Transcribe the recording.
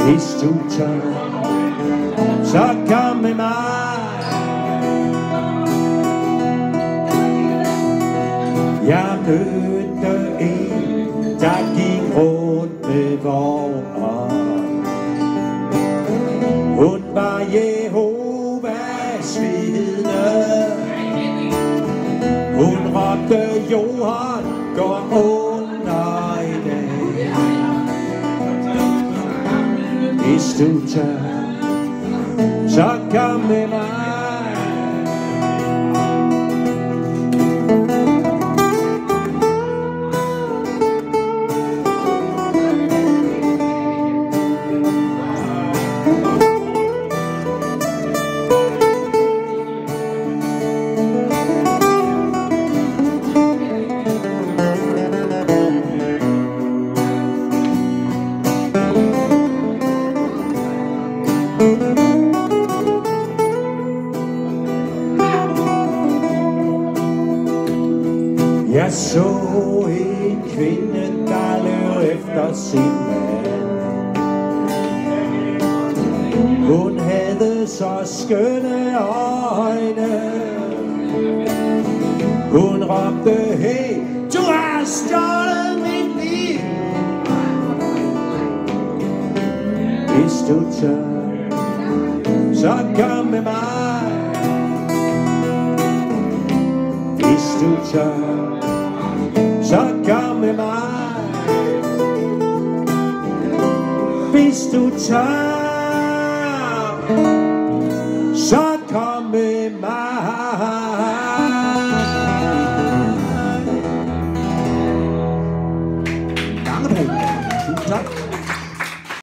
Hvis du tør, så kom med mig. Jeg mødte en, der gik rundt med vognen. Hun var Jehovas vidne. Hun råbte, Johan går under i dag. Hvis du tør, så kom med mig. Jeg så en kvinde, der løb efter sin mand. Hun havde så skønne øjne. Hun råbte, hey, du har stjålet mit liv. Hvis du tør, så kom med mig. Hvis du tør, så kom med mig. Hvis du tør, så